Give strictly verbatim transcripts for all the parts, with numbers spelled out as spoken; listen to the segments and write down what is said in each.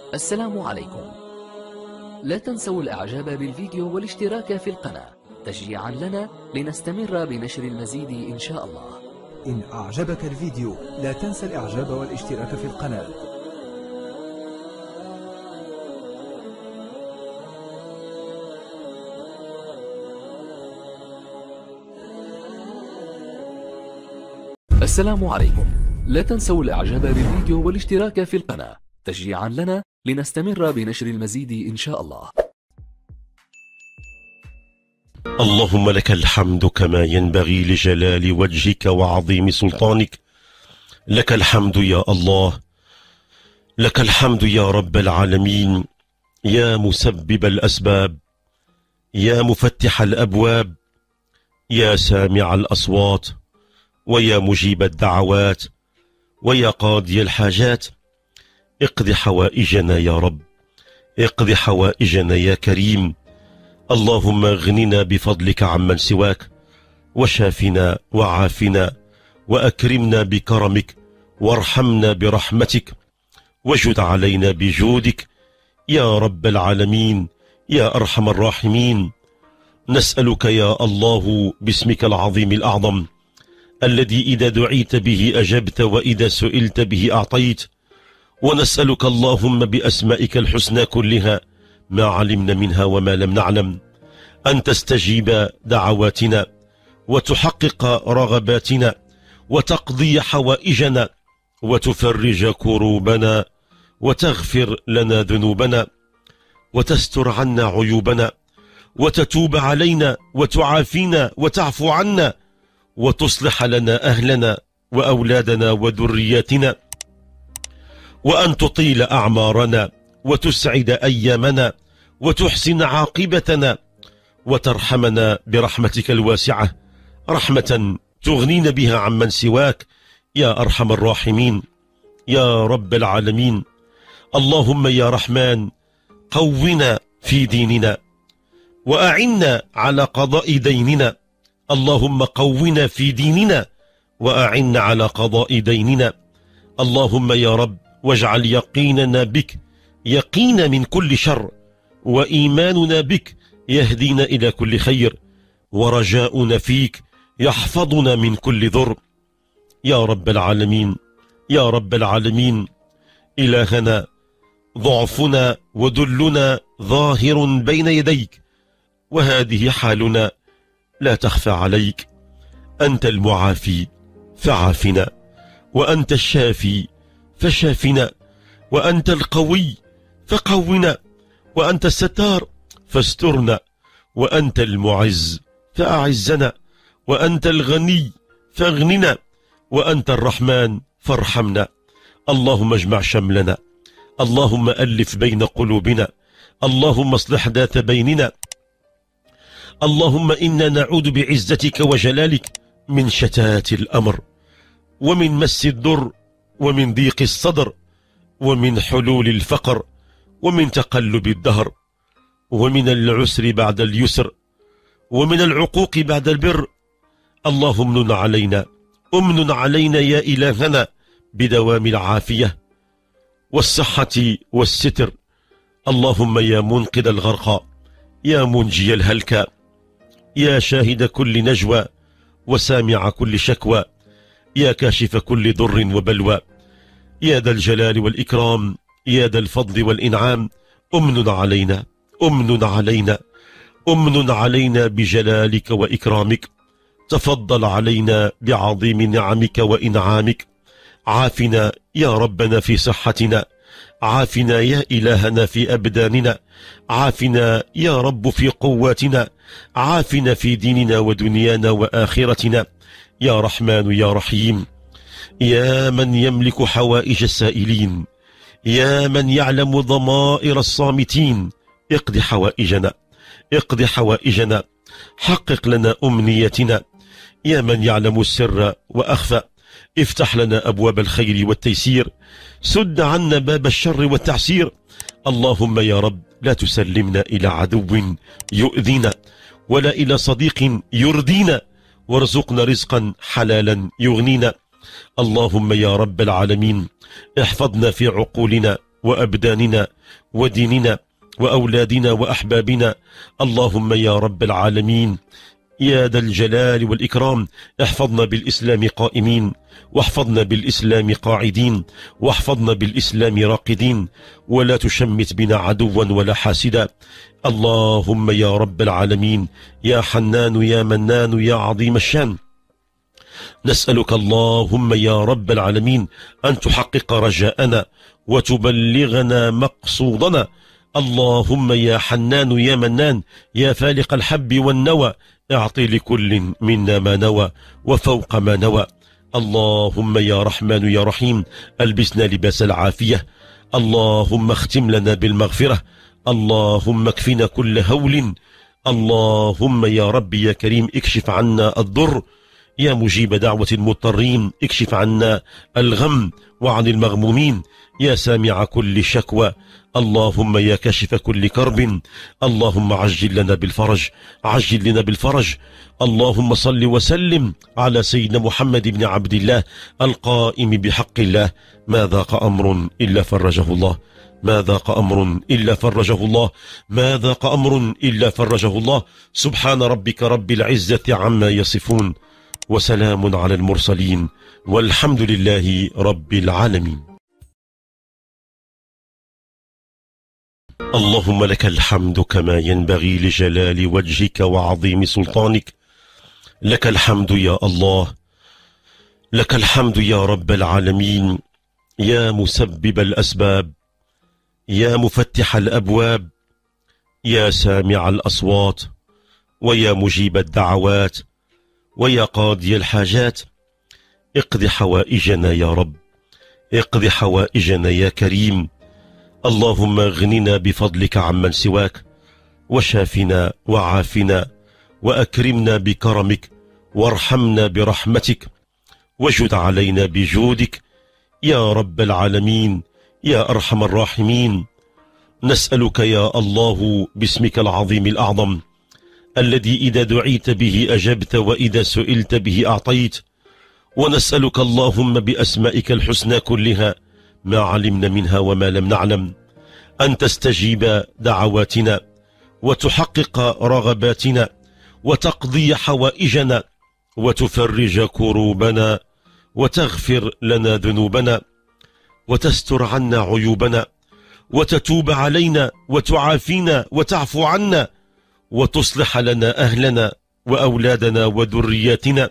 السلام عليكم. لا تنسوا الاعجاب بالفيديو والاشتراك في القناة تشجيعا لنا لنستمر بنشر المزيد ان شاء الله. إن أعجبك الفيديو لا تنسى الإعجاب والاشتراك في القناة. السلام عليكم. لا تنسوا الاعجاب بالفيديو والاشتراك في القناة تشجيعا لنا لنستمر بنشر المزيد ان شاء الله. اللهم لك الحمد كما ينبغي لجلال وجهك وعظيم سلطانك. لك الحمد يا الله، لك الحمد يا رب العالمين، يا مسبب الأسباب، يا مفتح الأبواب، يا سامع الأصوات، ويا مجيب الدعوات، ويا قاضي الحاجات. اقض حوائجنا يا رب، اقض حوائجنا يا كريم. اللهم اغننا بفضلك عمن سواك، وشافنا وعافنا وأكرمنا بكرمك، وارحمنا برحمتك، وجد علينا بجودك يا رب العالمين يا أرحم الراحمين. نسألك يا الله باسمك العظيم الأعظم الذي إذا دعيت به أجبت وإذا سئلت به أعطيت، ونسألك اللهم بأسمائك الحسنى كلها ما علمنا منها وما لم نعلم أن تستجيب دعواتنا وتحقق رغباتنا وتقضي حوائجنا وتفرج كروبنا وتغفر لنا ذنوبنا وتستر عنا عيوبنا وتتوب علينا وتعافينا وتعفو عنا وتصلح لنا أهلنا وأولادنا وذرياتنا، وأن تطيل أعمارنا وتسعد أيامنا وتحسن عاقبتنا وترحمنا برحمتك الواسعة، رحمة تغنينا بها عمن سواك يا أرحم الراحمين يا رب العالمين. اللهم يا رحمن قونا في ديننا وأعنا على قضاء ديننا. اللهم قونا في ديننا وأعنا على قضاء ديننا. اللهم يا رب واجعل يقيننا بك يقين من كل شر، وإيماننا بك يهدينا إلى كل خير، ورجاؤنا فيك يحفظنا من كل ضر يا رب العالمين يا رب العالمين. إلهنا ضعفنا وذلنا ظاهر بين يديك، وهذه حالنا لا تخفى عليك. أنت المعافي فعافنا، وأنت الشافي فشافنا، وأنت القوي فقونا، وأنت الستار فاسترنا، وأنت المعز فأعزنا، وأنت الغني فاغننا، وأنت الرحمن فارحمنا. اللهم اجمع شملنا، اللهم ألف بين قلوبنا، اللهم اصلح ذات بيننا. اللهم إنا نعوذ بعزتك وجلالك من شتات الأمر، ومن مس الضر، ومن ضيق الصدر، ومن حلول الفقر، ومن تقلب الدهر، ومن العسر بعد اليسر، ومن العقوق بعد البر. اللهم امن علينا امن علينا يا إلهنا بدوام العافية والصحة والستر. اللهم يا منقذ الغرقى، يا منجي الهلكى، يا شاهد كل نجوى وسامع كل شكوى، يا كاشف كل ضر وبلوى، يا ذا الجلال والإكرام، يا ذا الفضل والإنعام. أمن علينا أمن علينا أمن علينا بجلالك وإكرامك. تفضل علينا بعظيم نعمك وإنعامك. عافنا يا ربنا في صحتنا، عافنا يا إلهنا في أبداننا، عافنا يا رب في قواتنا، عافنا في ديننا ودنيانا وآخرتنا يا رحمن يا رحيم. يا من يملك حوائج السائلين، يا من يعلم ضمائر الصامتين، اقض حوائجنا اقض حوائجنا، حقق لنا أمنيتنا. يا من يعلم السر وأخفى، افتح لنا أبواب الخير والتيسير، سد عنا باب الشر والتعسير. اللهم يا رب لا تسلمنا إلى عدو يؤذينا ولا إلى صديق يردينا، وارزقنا رزقا حلالا يغنينا. اللهم يا رب العالمين احفظنا في عقولنا وأبداننا وديننا وأولادنا وأحبابنا. اللهم يا رب العالمين يا ذا الجلال والإكرام، احفظنا بالإسلام قائمين، واحفظنا بالإسلام قاعدين، واحفظنا بالإسلام راقدين، ولا تشمت بنا عدوا ولا حاسدا. اللهم يا رب العالمين يا حنان يا منان يا عظيم الشان، نسألك اللهم يا رب العالمين أن تحقق رجاءنا وتبلغنا مقصودنا. اللهم يا حنان يا منان يا فالق الحب والنوى، اعطي لكل منا ما نوى وفوق ما نوى. اللهم يا رحمن يا رحيم ألبسنا لباس العافية. اللهم اختم لنا بالمغفرة. اللهم اكفنا كل هول. اللهم يا رب يا كريم اكشف عنا الضر. يا مجيب دعوة المضطرين اكشف عنا الغم وعن المغمومين. يا سامع كل شكوى. اللهم يا كاشف كل كرب. اللهم عجل لنا بالفرج، عجل لنا بالفرج. اللهم صل وسلم على سيدنا محمد بن عبد الله القائم بحق الله. ما ذاق أمر إلا فرجه الله، ما ذاق أمر إلا فرجه الله، ما ذاق أمر إلا فرجه الله. سبحان ربك رب العزة عما يصفون، وسلام على المرسلين، والحمد لله رب العالمين. اللهم لك الحمد كما ينبغي لجلال وجهك وعظيم سلطانك. لك الحمد يا الله، لك الحمد يا رب العالمين، يا مسبب الأسباب، يا مفتح الأبواب، يا سامع الأصوات، ويا مجيب الدعوات، ويا قاضي الحاجات. اقض حوائجنا يا رب، اقض حوائجنا يا كريم. اللهم اغننا بفضلك عمن سواك، وشافنا وعافنا، وأكرمنا بكرمك، وارحمنا برحمتك، وجد علينا بجودك يا رب العالمين يا أرحم الراحمين. نسألك يا الله باسمك العظيم الأعظم الذي إذا دعيت به أجبت، وإذا سئلت به أعطيت. ونسألك اللهم بأسمائك الحسنى كلها ما علمنا منها وما لم نعلم، أن تستجيب دعواتنا، وتحقق رغباتنا، وتقضي حوائجنا، وتفرج كروبنا، وتغفر لنا ذنوبنا، وتستر عنا عيوبنا، وتتوب علينا، وتعافينا، وتعفو عنا، وتصلح لنا أهلنا وأولادنا وذرياتنا،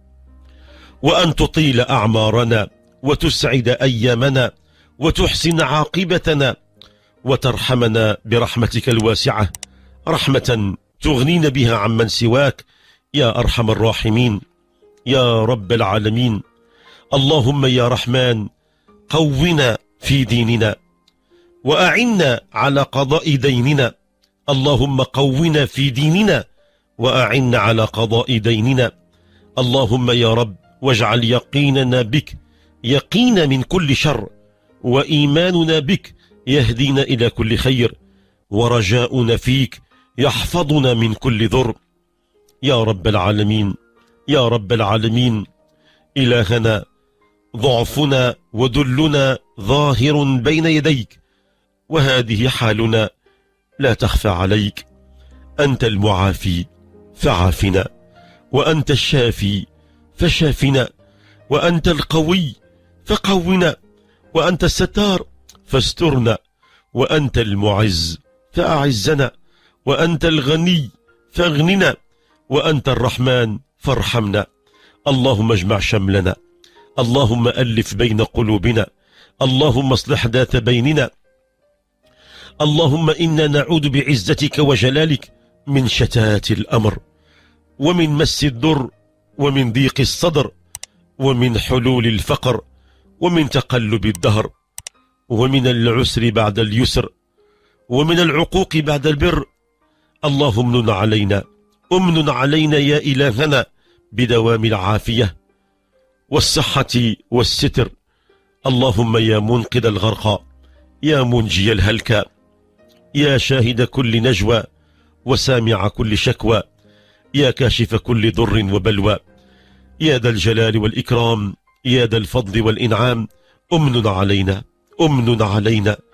وأن تطيل أعمارنا، وتسعد أيامنا، وتحسن عاقبتنا، وترحمنا برحمتك الواسعة، رحمة تغنينا بها عمن سواك يا أرحم الراحمين يا رب العالمين. اللهم يا رحمن قونا في ديننا، وأعنا على قضاء ديننا. اللهم قونا في ديننا، وأعنا على قضاء ديننا. اللهم يا رب واجعل يقيننا بك يقين من كل شر، وإيماننا بك يهدينا إلى كل خير، ورجاؤنا فيك يحفظنا من كل ضر يا رب العالمين يا رب العالمين. إلهنا ضعفنا وذلنا ظاهر بين يديك، وهذه حالنا لا تخفى عليك. أنت المعافي فعافنا، وأنت الشافي فشافنا، وأنت القوي فقونا، وأنت الستار فاسترنا، وأنت المعز فأعزنا، وأنت الغني فاغننا، وأنت الرحمن فارحمنا. اللهم اجمع شملنا، اللهم ألف بين قلوبنا، اللهم اصلح ذات بيننا. اللهم إنا نعوذ بعزتك وجلالك من شتات الأمر، ومن مس الضر، ومن ضيق الصدر، ومن حلول الفقر، ومن تقلب الدهر، ومن العسر بعد اليسر، ومن العقوق بعد البر. اللهم امنن علينا، امنن علينا يا إلهنا بدوام العافية والصحة والستر. اللهم يا منقذ الغرقى، يا منجي الهلكى، يا شاهد كل نجوى، وسامع كل شكوى، يا كاشف كل ضر وبلوى، يا ذا الجلال والإكرام، يا ذا الفضل والإنعام. أمن علينا، أمن علينا،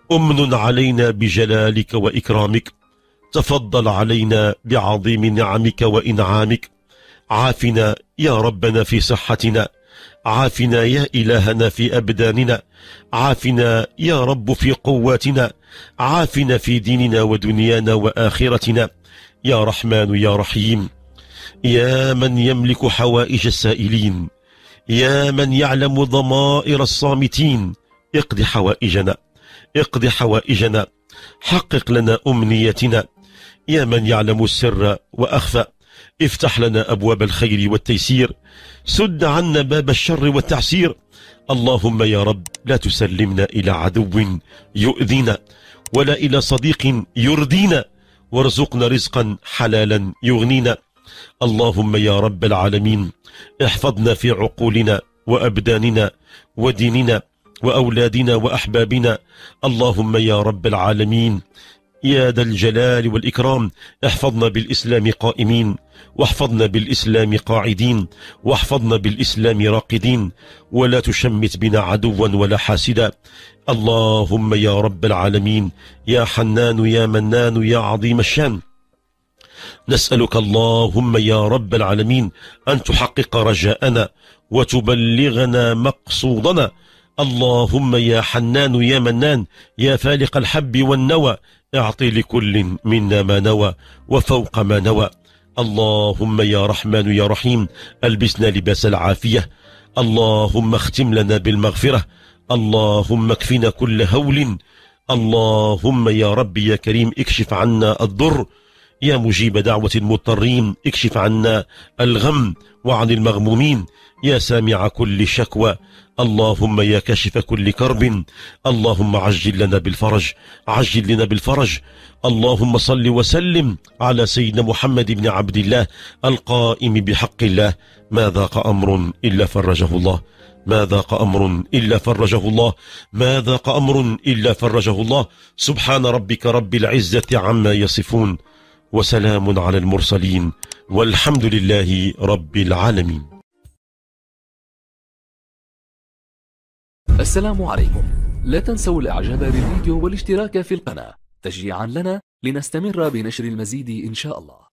أمن علينا بجلالك وإكرامك، تفضل علينا بعظيم نعمك وإنعامك. عافنا يا ربنا في صحتنا، عافنا يا إلهنا في أبداننا، عافنا يا رب في قواتنا، عافنا في ديننا ودنيانا وآخرتنا، يا رحمن يا رحيم. يا من يملك حوائج السائلين، يا من يعلم ضمائر الصامتين، اقض حوائجنا، اقض حوائجنا، حقق لنا أمنيتنا. يا من يعلم السر وأخفى، افتح لنا أبواب الخير والتيسير، سد عنا باب الشر والتعسير. اللهم يا رب لا تسلمنا إلى عدو يؤذينا، ولا إلى صديق يردينا، وارزقنا رزقا حلالا يغنينا. اللهم يا رب العالمين احفظنا في عقولنا وأبداننا وديننا وأولادنا وأحبابنا. اللهم يا رب العالمين يا ذا الجلال والإكرام احفظنا بالإسلام قائمين، واحفظنا بالإسلام قاعدين، واحفظنا بالإسلام راقدين، ولا تشمت بنا عدوا ولا حاسدا. اللهم يا رب العالمين يا حنان يا منان يا عظيم الشان، نسألك اللهم يا رب العالمين أن تحقق رجاءنا وتبلغنا مقصودنا. اللهم يا حنان يا منان يا فالق الحب والنوى، اعطي لكل منا ما نوى وفوق ما نوى. اللهم يا رحمن يا رحيم ألبسنا لباس العافية. اللهم اختم لنا بالمغفرة. اللهم اكفنا كل هول. اللهم يا رب يا كريم اكشف عنا الضر. يا مجيب دعوة المضطرين اكشف عنا الغم وعن المغمومين. يا سامع كل شكوى. اللهم يا كاشف كل كرب. اللهم عجل لنا بالفرج، عجل لنا بالفرج. اللهم صل وسلم على سيدنا محمد بن عبد الله القائم بحق الله. ما ذاق أمر إلا فرجه الله، ما ذاق أمر إلا فرجه الله، ما ذاق أمر إلا فرجه الله. سبحان ربك رب العزة عما يصفون، وسلام على المرسلين، والحمد لله رب العالمين. السلام عليكم. لا تنسوا الاعجاب بالفيديو والاشتراك في القناة تشجيعا لنا لنستمر بنشر المزيد إن شاء الله.